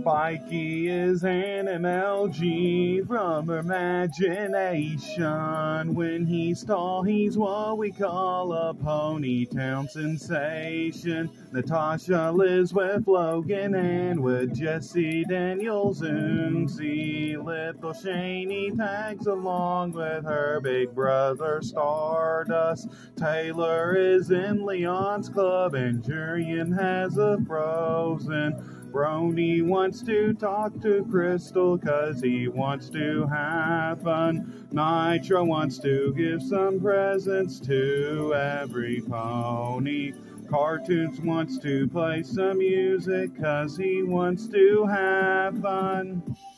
Spikey is an MLG from imagination. When he's tall, he's what we call a Ponytown sensation. Natasha lives with Logan and with Jesse Daniels Oomsy. Little Shaney tags along with her big brother Stardust. Taylor is in Leon's club and Jurian has a Frozen. Brony wants to talk to Crystal 'cause he wants to have fun. Nitro wants to give some presents to every pony. Cartoons wants to play some music 'cause he wants to have fun.